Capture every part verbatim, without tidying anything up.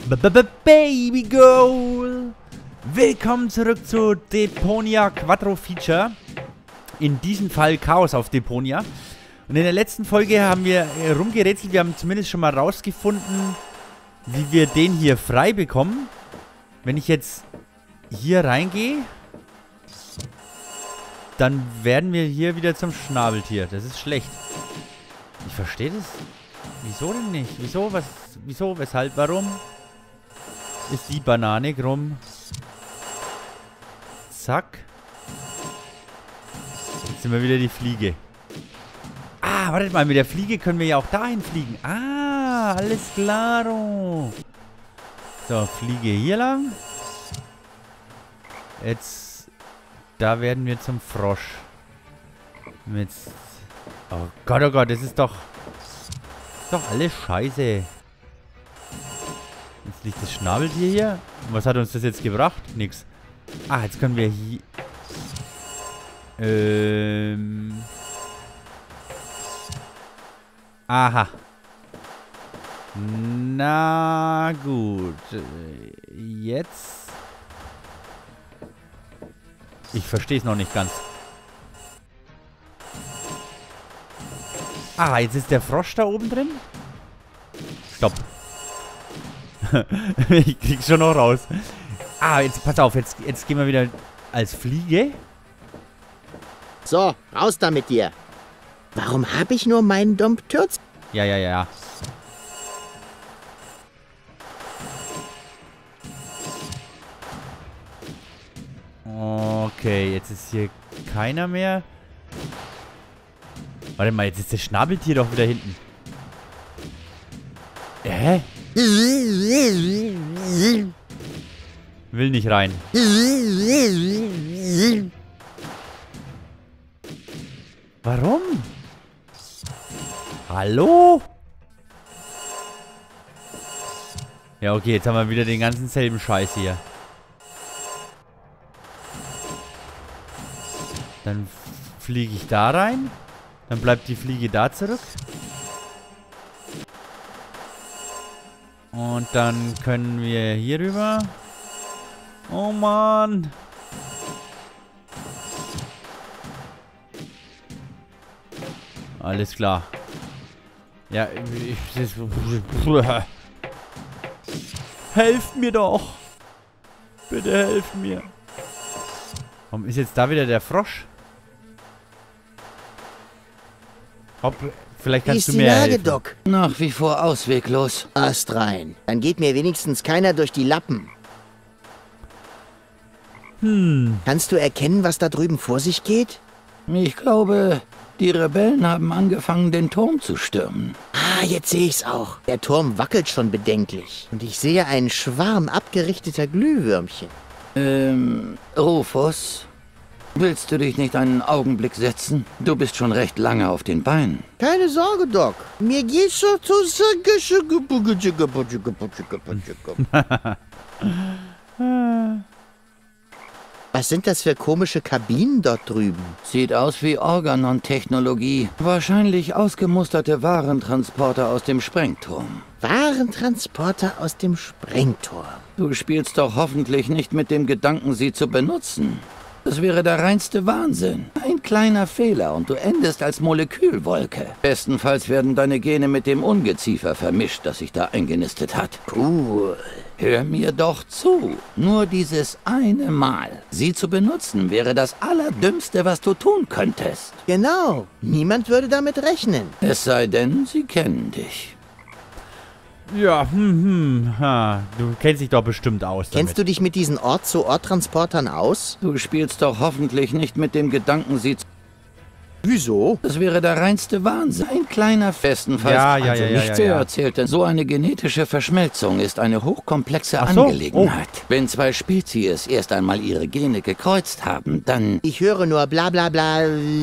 Baby Girl! Willkommen zurück zu Deponia Quattro Feature. In diesem Fall Chaos auf Deponia. Und in der letzten Folge haben wir rumgerätselt. Wir haben zumindest schon mal rausgefunden, wie wir den hier frei bekommen. Wenn ich jetzt hier reingehe, dann werden wir hier wieder zum Schnabeltier. Das ist schlecht. Ich verstehe das. Wieso denn nicht? Wieso? Was? Wieso? Weshalb? Warum? Ist die Banane krumm? Zack. Jetzt sind wir wieder die Fliege. Ah, wartet mal. Mit der Fliege können wir ja auch dahin fliegen. Ah, alles klaro. So, Fliege hier lang. Jetzt, da werden wir zum Frosch. Mit, oh Gott, oh Gott, das ist doch, das ist doch alles scheiße. Jetzt liegt das Schnabeltier hier. Was hat uns das jetzt gebracht? Nix. Ah, jetzt können wir hier... Ähm... Aha. Na gut. Jetzt... Ich verstehe es noch nicht ganz. Ah, jetzt ist der Frosch da oben drin. Stopp. Ich krieg's schon noch raus. Ah, jetzt pass auf, jetzt, jetzt gehen wir wieder als Fliege. So, raus da mit dir. Warum habe ich nur meinen Domptürz? Ja, ja, ja. Okay, jetzt ist hier keiner mehr. Warte mal, jetzt ist das Schnabeltier doch wieder hinten. Hä? Will nicht rein. Warum? Hallo? Ja, okay, jetzt haben wir wieder den ganzen selben Scheiß hier. Dann fliege ich da rein. Dann bleibt die Fliege da zurück. Und dann können wir hier rüber. Oh Mann. Alles klar. Ja, ich... Das, helft mir doch. Bitte helft mir. Warum ist jetzt da wieder der Frosch? Hopp, vielleicht kannst du mir helfen. Doc? Nach wie vor ausweglos. Ast rein. Dann geht mir wenigstens keiner durch die Lappen. Hm. Kannst du erkennen, was da drüben vor sich geht? Ich glaube, die Rebellen haben angefangen, den Turm zu stürmen. Ah, jetzt sehe ich's auch. Der Turm wackelt schon bedenklich. Und ich sehe einen Schwarm abgerichteter Glühwürmchen. Ähm, Rufus, willst du dich nicht einen Augenblick setzen? Du bist schon recht lange auf den Beinen. Keine Sorge, Doc. Mir geht's schon zu... Was sind das für komische Kabinen dort drüben? Sieht aus wie Organon-Technologie. Wahrscheinlich ausgemusterte Warentransporter aus dem Sprengturm. Warentransporter aus dem Sprengturm. Du spielst doch hoffentlich nicht mit dem Gedanken, sie zu benutzen. Das wäre der reinste Wahnsinn. Ein kleiner Fehler und du endest als Molekülwolke. Bestenfalls werden deine Gene mit dem Ungeziefer vermischt, das sich da eingenistet hat. Cool. Hör mir doch zu. Nur dieses eine Mal. Sie zu benutzen wäre das Allerdümmste, was du tun könntest. Genau. Niemand würde damit rechnen. Es sei denn, sie kennen dich. Ja, hm, hm, ha. Du kennst dich doch bestimmt aus damit. Kennst du dich mit diesen Ort-zu-Ort-Transportern aus? Du spielst doch hoffentlich nicht mit dem Gedanken, sie zu... Wieso? Das wäre der reinste Wahnsinn. Ein kleiner Festenfalls. Ja, ja, also ja, ja, nicht ja, so ja. erzählt, denn so eine genetische Verschmelzung ist eine hochkomplexe Ach so, Angelegenheit. Wenn zwei Spezies erst einmal ihre Gene gekreuzt haben, dann... Ich höre nur bla bla bla.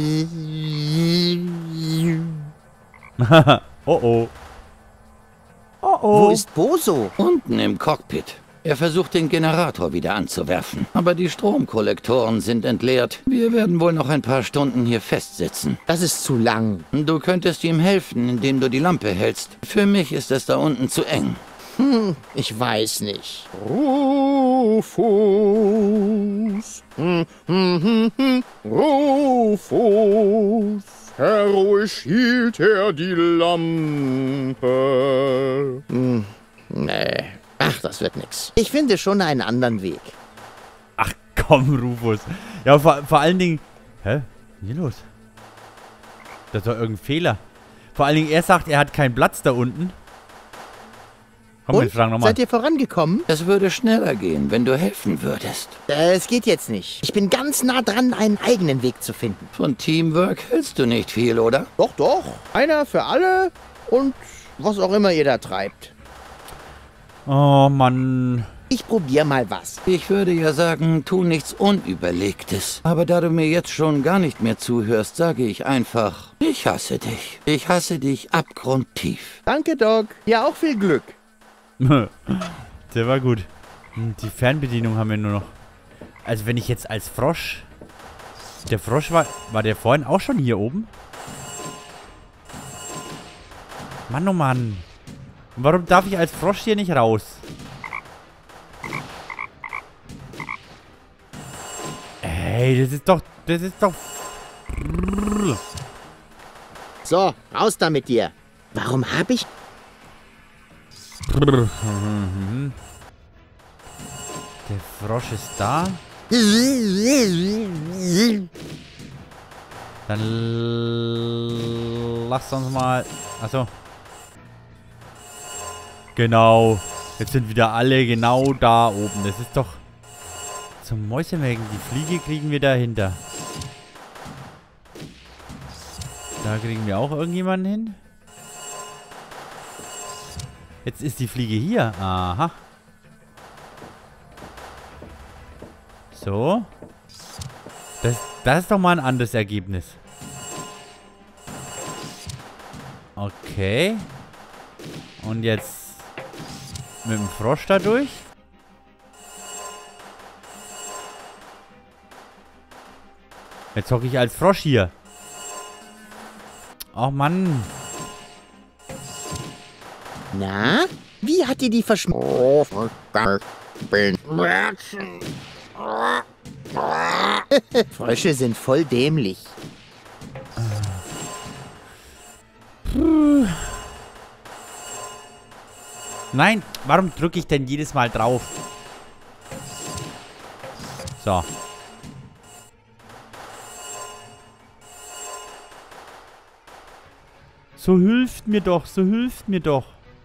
Oh oh. Oh oh. Wo ist Boso? Unten im Cockpit. Er versucht, den Generator wieder anzuwerfen. Aber die Stromkollektoren sind entleert. Wir werden wohl noch ein paar Stunden hier festsitzen. Das ist zu lang. Du könntest ihm helfen, indem du die Lampe hältst. Für mich ist es da unten zu eng. Hm, ich weiß nicht. Rufus. Hm, hm, hm, hm. Rufus. Heroisch hielt er die Lampe. Hm, nee. Ach, das wird nix. Ich finde schon einen anderen Weg. Ach komm, Rufus. Ja, vor, vor allen Dingen... Hä? Was ist hier los? Das ist doch irgendein Fehler. Vor allen Dingen, er sagt, er hat keinen Platz da unten. Komm, wir Und? fragen nochmal. Seid ihr vorangekommen? Es würde schneller gehen, wenn du helfen würdest. Äh, es geht jetzt nicht. Ich bin ganz nah dran, einen eigenen Weg zu finden. Von Teamwork hältst du nicht viel, oder? Doch, doch. Einer für alle und was auch immer ihr da treibt. Oh, Mann. Ich probier mal was. Ich würde ja sagen, tu nichts Unüberlegtes. Aber da du mir jetzt schon gar nicht mehr zuhörst, sage ich einfach, ich hasse dich. Ich hasse dich abgrundtief. Danke, Doc. Ja, auch viel Glück. Der war gut. Die Fernbedienung haben wir nur noch. Also wenn ich jetzt als Frosch... Der Frosch war... War der vorhin auch schon hier oben? Mann, oh Mann. Warum darf ich als Frosch hier nicht raus? Ey, das ist doch... Das ist doch... So, raus da mit dir. Warum hab ich... Der Frosch ist da. Dann lass uns mal... Achso. Genau. Jetzt sind wieder alle genau da oben. Das ist doch... Zum Mäusemelken. Die Fliege kriegen wir dahinter. Da kriegen wir auch irgendjemanden hin. Jetzt ist die Fliege hier. Aha. So. Das, das ist doch mal ein anderes Ergebnis. Okay. Und jetzt mit dem Frosch da durch. Jetzt hocke ich als Frosch hier. Oh Mann. Na? Wie hat dir die Verschmutzung? Frösche sind voll dämlich. Nein, warum drücke ich denn jedes Mal drauf? So. So hilft mir doch, so hilft mir doch.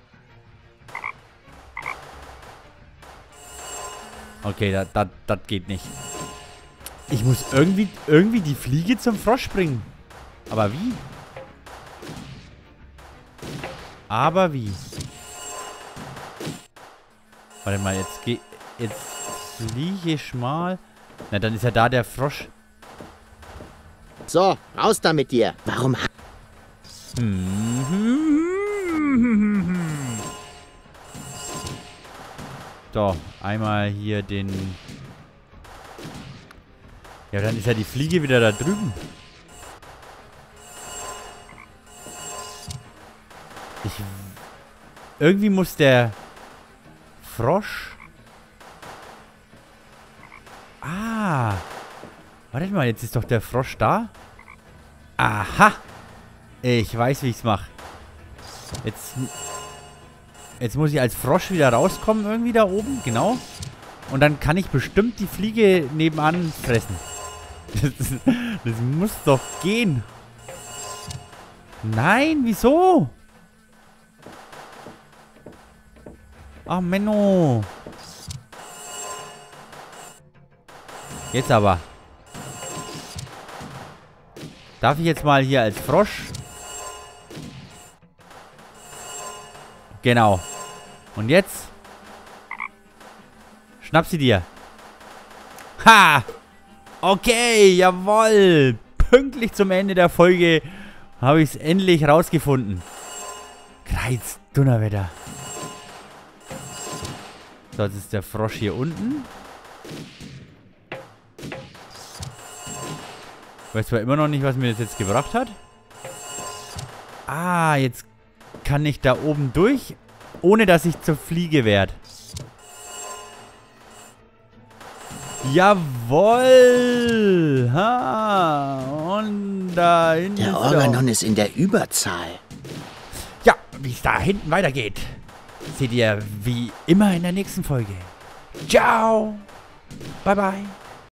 Okay, das da, da geht nicht. Ich muss irgendwie, irgendwie die Fliege zum Frosch bringen. Aber wie? Aber wie? Warte mal, jetzt geh... Jetzt fliege ich mal... Na, dann ist ja da der Frosch. So, raus da mit dir. Warum... So, einmal hier den... Ja, dann ist ja die Fliege wieder da drüben. Ich... Irgendwie muss der... Frosch... Ah! Warte mal, jetzt ist doch der Frosch da. Aha! Ich weiß, wie ich es mache. Jetzt... Jetzt muss ich als Frosch wieder rauskommen irgendwie da oben. Genau. Und dann kann ich bestimmt die Fliege nebenan fressen. Das, das muss doch gehen. Nein, wieso? Ach, Menno. Jetzt aber. Darf ich jetzt mal hier als Frosch... Genau. Und jetzt? Schnapp sie dir. Ha! Okay, jawohl. Pünktlich zum Ende der Folge habe ich es endlich rausgefunden. Kreuz, Donnerwetter. So, jetzt ist der Frosch hier unten. Ich weiß zwar immer noch nicht, was mir das jetzt gebracht hat. Ah, jetzt kann ich da oben durch Ohne, dass ich zur Fliege werde. Jawohl! Ha! Und da hinten Der ist Organon ist in der Überzahl. Ja, wie es da hinten weitergeht, seht ihr wie immer in der nächsten Folge. Ciao! Bye, bye!